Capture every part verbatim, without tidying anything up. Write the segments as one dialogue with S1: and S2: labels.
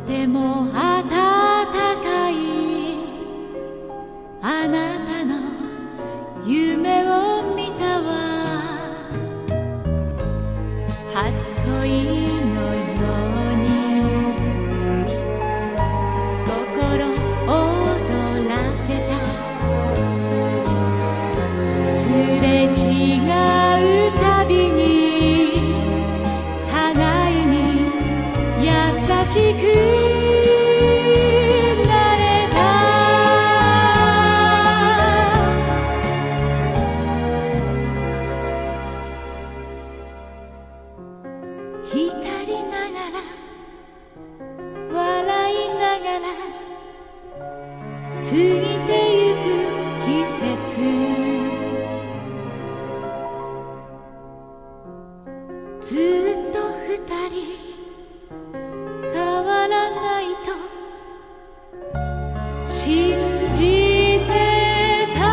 S1: ても暖かいあなたの夢を見たわ。初恋のように心躍らせた。すれ違うたびに互いに優しく光りながら笑いながら過ぎてゆく季節。ずっと二人変わらないと信じてた。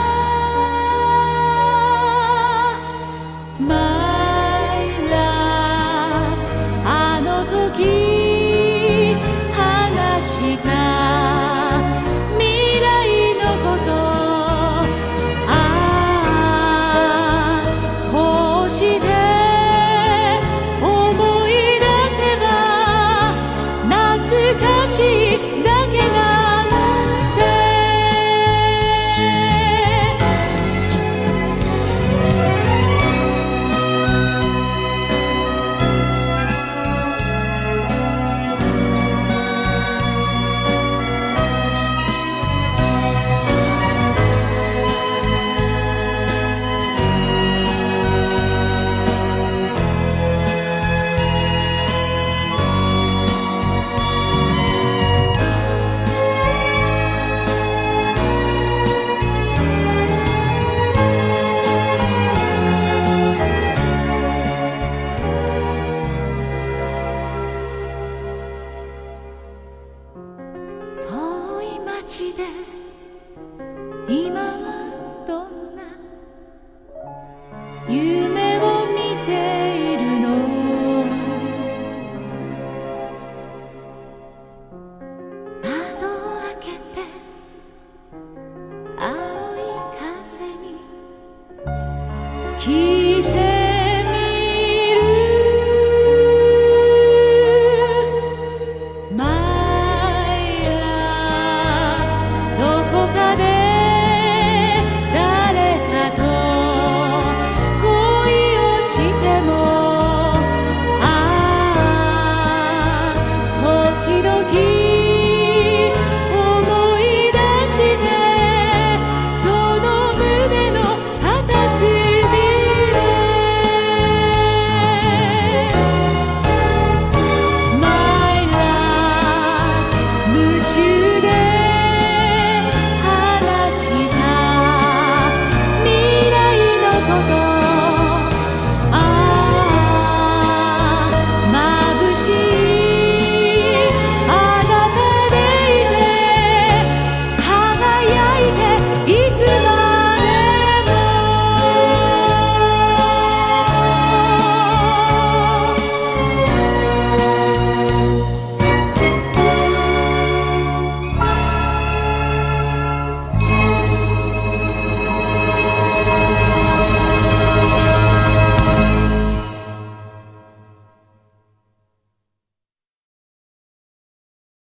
S1: 時話した未来のこと、ああこうして思い出せば懐かしいだけなんて。街で